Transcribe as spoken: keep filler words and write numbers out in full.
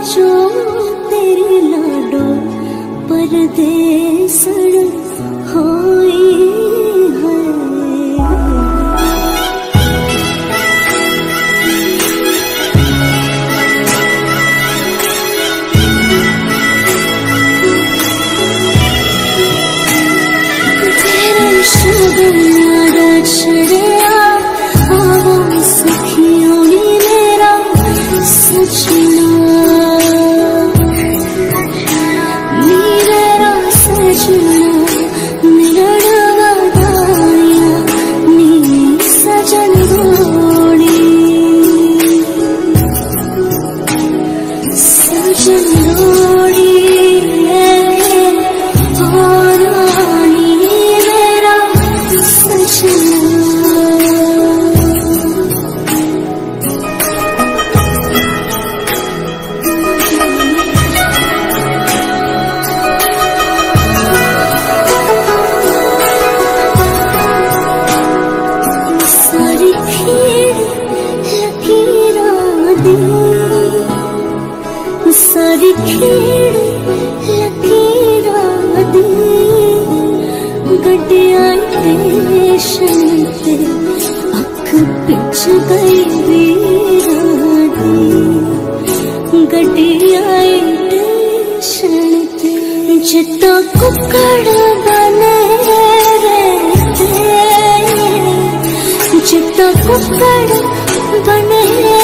जो तेरी लाडो परदेसण होई है। तेरे शगन यारा छड़िया आवो सखियों नी मेरा सजना, मेरा सजना निरड़वा दाया नी सजन रोड़ी, सजन रोड़ी सारी खेड़ लकीरां दी गड्डियां स्टेशन ते अख पिछ गई वीरां दी, गड्डियां स्टेशन ते जिद्दां कुक्कड़ बने रहते, जिद्दां कुक्कड़ बने